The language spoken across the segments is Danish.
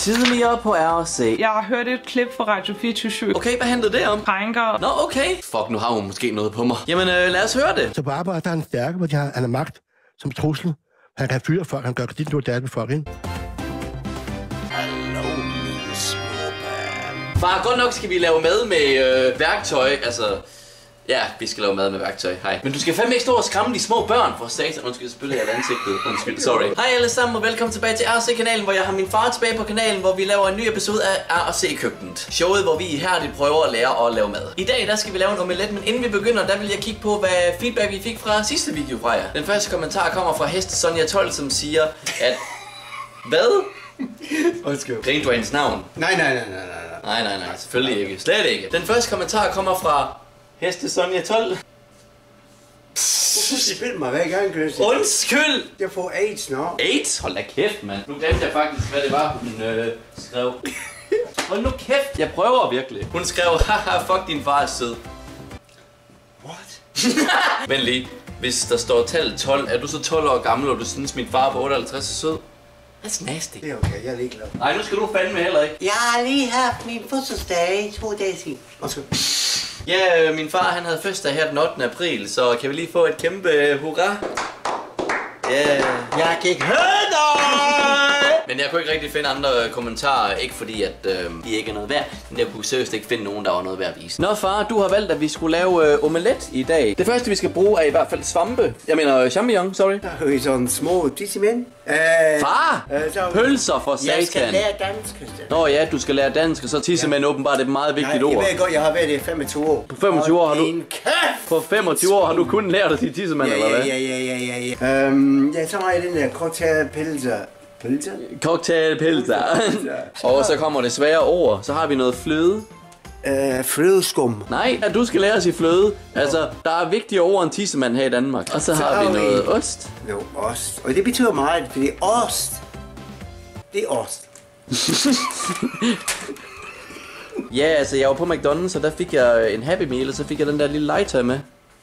Tidligere på RC. Jeg har hørt et klip fra Radio 24/7. Okay, hvad handlede det om? Krænker. Nå, okay. Fuck, nu har hun måske noget på mig. Jamen, lad os høre det. Så på arbejde, der er han stærke, hvor han har magt som trussel. Han kan fyre folk, han gør kredit nu, der med folk, ikke? Hallo, mine små børn. Far, godt nok skal vi lave mad med værktøj, altså... Ja, vi skal lave mad med værktøj. Hej. Men du skal fandme ikke stå og skræmme de små børn for satan. Undskyld, selvfølgelig er ansigtet. Undskyld, sorry. Hej alle sammen og velkommen tilbage til RC-kanalen, hvor jeg har min far tilbage på kanalen, hvor vi laver en ny episode af RC-køkkenet. Showet, hvor vi ihærdigt prøver at lære at lave mad. I dag, der skal vi lave en omelet, men inden vi begynder, der vil jeg kigge på, hvad feedback vi fik fra sidste video fra jer. Den første kommentar kommer fra Heste Sonja 12, som siger, at... Hvad? Undskyld. Griner du hendes navn? Nej, Selvfølgelig ikke. Slet ikke. Den første kommentar kommer fra... Heste Sonja 12. Hvorfor spiller mig hver gang, Christian? Undskyld! Jeg får AIDS nu. AIDS? Hold da kæft, mand. Nu glemte jeg faktisk, hvad det var, hun skrev. Hold nu kæft. Jeg prøver virkelig. Hun skrev, haha, fuck din far er sød. What? Men lige, hvis der står tallet 12, er du så 12 år gammel, og du synes, min far på 58 er sød? That's nasty. Det er okay, jeg er ligeglad. Nej, nu skal du fandme heller ikke. Jeg har lige haft min fødselsdag 2 dage siden. Undskyld. Ja, min far han havde fødselsdag her den 8. april, så kan vi lige få et kæmpe hurra? Ja. Jeg kan ikke høre dig! Men jeg kunne ikke rigtig finde andre kommentarer, ikke fordi at de ikke er noget værd, men jeg kunne seriøst ikke finde nogen, der var noget værd at vise. Nå far, du har valgt, at vi skulle lave omelet i dag. Det første vi skal bruge er i hvert fald svampe. Jeg mener champignon, sorry. Der er jo sådan små tissemænd. Far! Pølser for satan. Jeg skal lære dansk, Christian. Nå ja, du skal lære dansk, og så tissemænd åbenbart et meget vigtigt ord. Jeg ved godt, jeg har været i 25 år. På 25 år har du... På 25 år har du kun lært at sige tissemand, eller hvad? Ja, så har jeg den der cocktailpølser. Cocktailpølser. Og så kommer det svære ord. Så har vi noget fløde. Flødeskum. Nej, du skal lære at sige fløde. Altså, der er vigtigere ord end tissemand her i Danmark. Og så har vi noget ost. Jo, ost. Og det betyder meget, fordi ost, det er ost. Ja, altså, jeg var på McDonald's, og der fik jeg en Happy Meal, og så fik jeg den der lille legetøj med.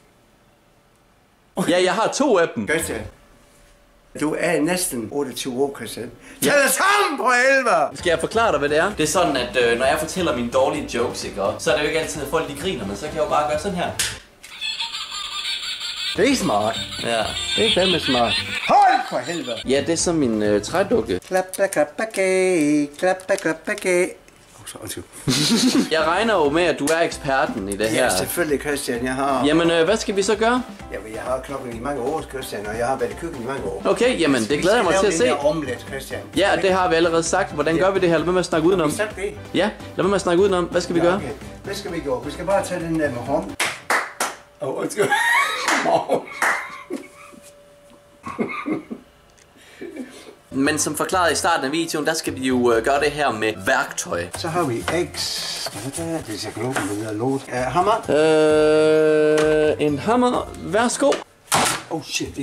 Ja, jeg har 2 af dem. Christian, du er næsten 28 år, Christian. Tag det sammen på 11! Skal jeg forklare dig, hvad det er? Det er sådan, at når jeg fortæller mine dårlige jokes, ikke, så er det jo ikke altid, at folk de griner, men så kan jeg jo bare gøre sådan her. Det er smart. Ja. Det er fandme smart. Hold for helvede! Ja, det er så min trædukke. Klappa. Jeg regner jo med, at du er eksperten i det her. Ja, selvfølgelig, Christian. Jeg har... Jamen, hvad skal vi så gøre? Jamen, jeg har klokken i mange år, Christian, og jeg har været i køkken i mange år. Okay, jamen, det glæder jeg mig til at se. Vi skal lave den der omelet, Christian. Ja, det har vi allerede sagt. Hvordan gør vi det her? Lad mig med at snakke udenom. Har vi sagt det? Ja, lad mig med at snakke udenom. Hvad skal vi gøre? Okay. Hvad skal vi gøre? Vi skal bare tage den der med hånd. Undskyld. Men som forklaret i starten af videoen, der skal vi jo gøre det her med værktøj. Så har vi eggs. Det ser klogt med lort. Hammer. En hammer. Værsgo. Oh shit.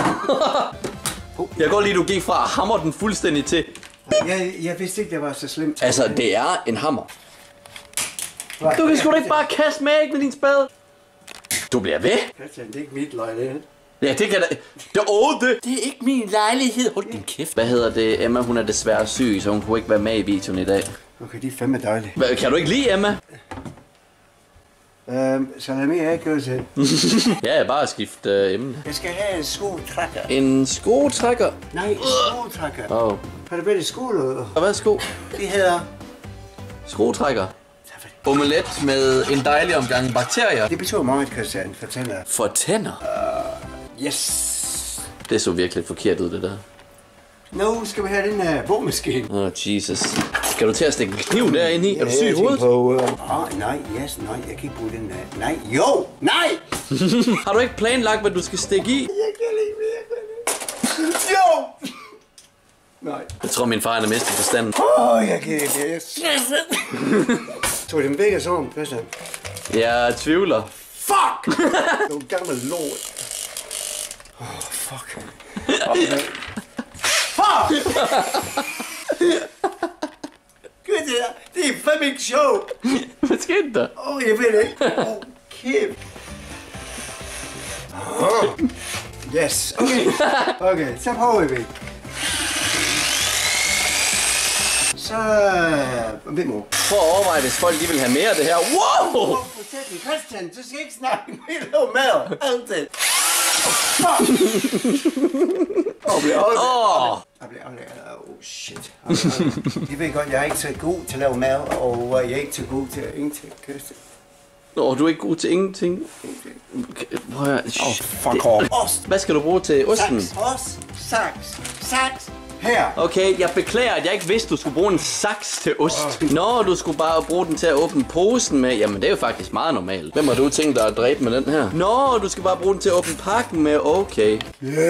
Jeg går lige, du gik fra at hammer den fuldstændig til... Jeg vidste ikke, det var så slemt. Altså, det er en hammer. Du kan sgu da ikke bare kaste med æg med din spade. Du bliver ved. Christian, det er ikke mit løg, det. Ja, det kan da... Det er ikke min lejlighed. Hold din kæft. Hvad hedder det? Emma, hun er desværre syg, så hun kunne ikke være med i videoen i dag. Okay, det er fandme dejligt. Kan du ikke lide Emma? Salami er ikke også. Ja, bare skift emne. Jeg skal have en skotrækker. En skotrækker? Nej, en skotrækker. Åh. Har du været i skole? Og hvad sko? Det hedder... Skotrækker. Omelet med en dejlig omgang bakterier. Det betyder meget, Christian, for tænder. For tænder? Yes. Det så virkelig forkert ud, det der. Nu skal vi have den her bogmaskine. Jesus. Skal du til at stikke en kniv derinde i? Er du syg i hovedet? Nej, jeg kan ikke bruge den her. Nej, jo, nej! Har du ikke planlagt, hvad du skal stikke i? Jeg kan ikke mere. Jo! Nej. Jeg tror, min far er mistet forstanden. Jeg kan ikke mere. Tog dem begge sådan, Christian? Jeg tvivler. Fuck! Du er gammel lort. Fuck. Okay. Fuck! Gud, det er fandme ikke sjovt. Hvad skete der? Jeg ved det ikke. Kæft. Yes, okay. Okay, så prøver vi. så... Lidt mere. Prøv at overveje, hvis folk lige vil have mere af det her. Wow! Christian, du skal ikke snakke med lave mad. Altid. Shit. Jeg ved godt, jeg er ikke så god til at lave mad, og jeg er ikke så god til ingenting, Christian. Nå, du er ikke god til ingenting. Prøv at... Fuck off. Ost. Hvad skal du bruge til osten? Saks. Her. Okay, jeg beklager, at jeg ikke vidste, du skulle bruge en saks til ost. Nå, du skulle bare bruge den til at åbne posen med. Jamen, det er jo faktisk meget normalt. Hvem har du tænkt dig at dræbe med den her? Nå, du skal bare bruge den til at åbne pakken med. Okay.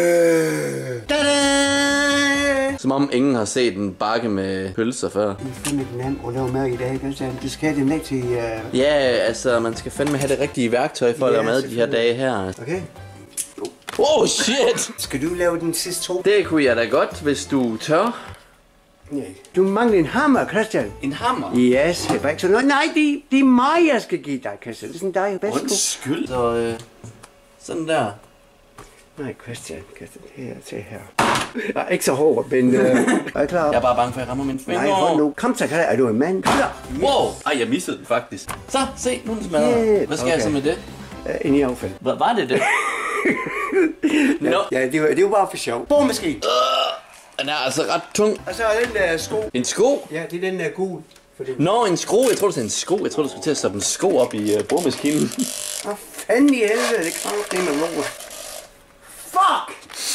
Som om ingen har set en bakke med pølser før. Du skal fandme nem at lave mad i dag, Christian. Du skal have det med til... Ja, altså, man skal fandme have det rigtige værktøj for at lave mad de her dage her. Okay. Oh shit! Skal du lave den sidste 2? Det kunne jeg da godt, hvis du tør. Nej. Du mangler en hammer, Christian. En hammer? Yes, det er ikke sådan noget. Nej, det er mig, jeg skal give dig, Christian. Det er sådan dig, værsgo. Undskyld. Så, sådan der. Nej, Christian, her til her. Jeg er ikke så hård, men er jeg klar? Jeg er bare bange for, at jeg rammer min finger. Nej, hold nu. Kom så, er du en mand? Wow! Ej, jeg missede den faktisk. Så, se, nu er den smadret. Yeah, Hvad skal jeg så med det? Ind i affald. Hvad var det? Nå. Ja, det var bare for sjov. Boremaskine. Den er altså ret tung. Og så er den der sko. En sko? Ja, det er den der gul. Nå, en sko. Jeg tror du sagde en sko. Jeg tror du skulle til at stoppe en sko op i boremaskinen. Hvad fanden i helvede? Det kræver det med lort. Fuck!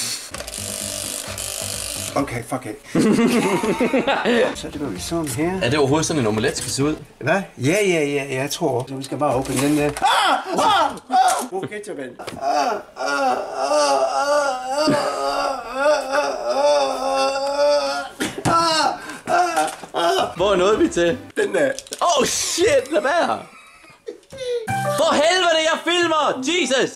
Okay, fuck it. Så det var vi sådan her. Er det overhovedet sådan en omelet skal se ud? Hvad? Ja, jeg tror. Så vi skal bare åbne den der. Brug ketchupen. Hvor nåede vi til? Den der. Oh shit, lad være. For helvede, jeg filmer! Jesus!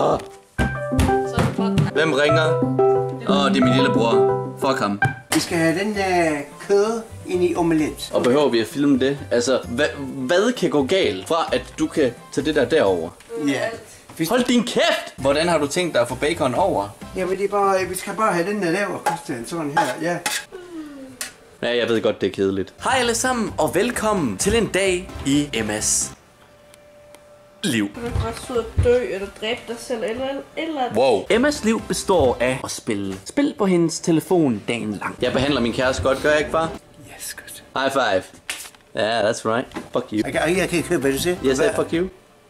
Hvem ringer? Det er min lillebror. Fuck ham. Vi skal have den der kød ind i omelet. Og behøver vi at filme det? Altså, hvad kan gå galt fra, at du kan tage det der derover? Ja. Hold din kæft! Hvordan har du tænkt dig at få bacon over? Jamen det er bare, vi skal bare have den der laver, Christian. Sådan her, ja. Ja, jeg ved godt, det er kedeligt. Hej alle sammen, og velkommen til en dag i Emmas liv. Du kan godt stå og dø, eller dræbe dig selv, eller... Wow. Emmas liv består af at spille spil på hendes telefon dagen lang. Jeg behandler min kæreste godt, gør jeg ikke, far? Yes, Christian. High five. Yeah, that's right. Fuck you. Jeg kan ikke høre, hvad du siger. Yes, fuck you.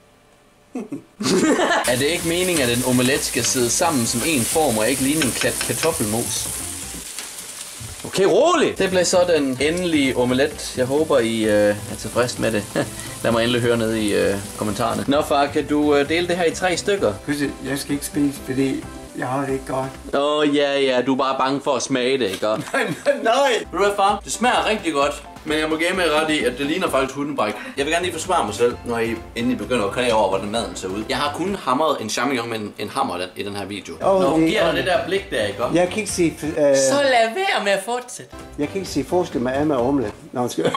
Er det ikke meningen, at en omelet skal sidde sammen som en form, og ikke ligne en klat kartoffelmos? Okay, rolig! Det blev så den endelige omelet. Jeg håber, I er tilfreds med det. Lad mig endelig høre ned i kommentarerne. Nå far, kan du dele det her i 3 stykker? Christian, jeg skal ikke spise, fordi jeg har det ikke godt. Ja, du er bare bange for at smage det, ikke? Nej. Ved du hvad, far? Det smager rigtig godt. Men jeg må give mig ret i, at det ligner faktisk hundebræk. Jeg vil gerne lige forsvare mig selv, inden I begynder at klage over, hvordan maden ser ud. Jeg har kun hamret en champignon med en hammer i den her video. Når hun giver dig det der blik der, ikke? Jeg kan ikke se... Så lad være med at fortsætte. Jeg kan ikke se forskel med Emma og omelet. Nå, skal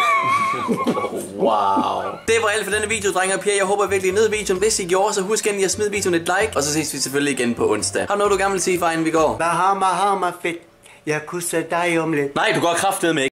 Wow. Det var alt for denne video, drenge og piger. Jeg håber virkelig, I nød videoen. Hvis I gjorde, så husk endelig at smide videoen et like. Og så ses vi selvfølgelig igen på onsdag. Har du noget, du gerne vil sige, far, inden vi går? Hammer, fedt. Jeg kunne sætte dig i omelet. Nej, du går kraftedeme ikke.